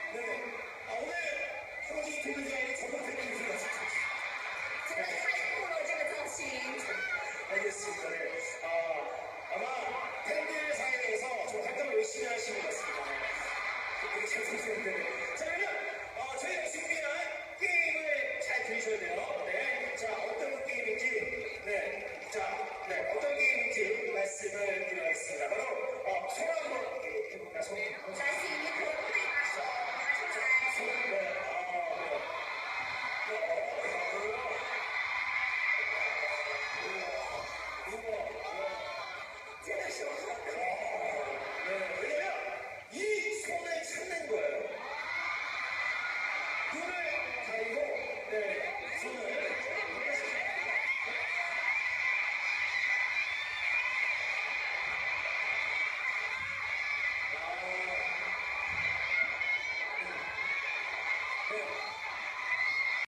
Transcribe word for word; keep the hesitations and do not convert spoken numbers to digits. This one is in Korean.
네. 아, 오늘 형이 등장이 정말 재밌는 것 같습니다. 真的太酷了，这个造型。 알겠습니다. 네. 아, 아마 팬들 사이에서 좀 활동을 열심히 하시는 것 같습니다. 되게 잘 보시는데. 자, 그러면 어, 저희가 준비한 게임을 잘 들으셔야 돼요. 네. 자, 어떤 게임인지, 네. 자, 네. 어떤 게임인지 말씀을 드리겠습니다. 바로, 어, 손 한번 해볼까요? 손. 来，请你可不可以把手拿出来？ 손, 네. 아, 네. 네. 어, 어, 真的是我很可 네, 왜냐면 이 손을 찾는 거예요. 눈을